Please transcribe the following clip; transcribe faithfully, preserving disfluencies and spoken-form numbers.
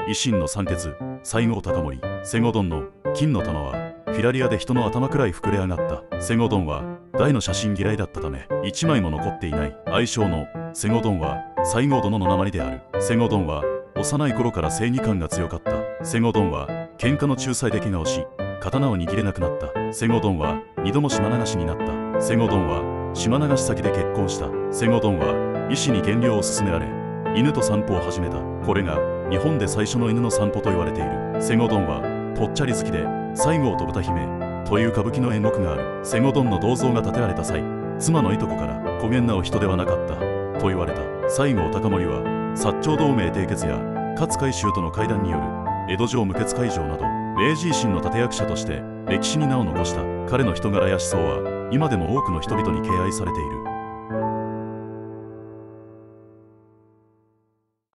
維新の三傑、西郷隆盛、西郷どんの金の玉はフィラリアで人の頭くらい膨れ上がった。西郷どんは大の写真嫌いだったため一枚も残っていない。愛称の西郷どんは西郷殿の訛りである。西郷どんは幼い頃から正義感が強かった。西郷どんは喧嘩の仲裁で怪我をし刀を握れなくなった。西郷どんは二度も島流しになった。西郷どんは島流し先で結婚した。西郷どんは医師に減量を勧められ犬と散歩を始めた。これが日本で最初の犬の散歩と言われている。西郷どんはぽっちゃり好きで西郷と豚姫という歌舞伎の演目がある。西郷どんの銅像が建てられた際、妻のいとこから小源直人ではなかったと言われた。西郷隆盛は薩長同盟締結や勝海舟との会談による江戸城無血開城など明治維新の立役者として歴史に名を残した。彼の人柄や思想は今でも多くの人々に敬愛されている。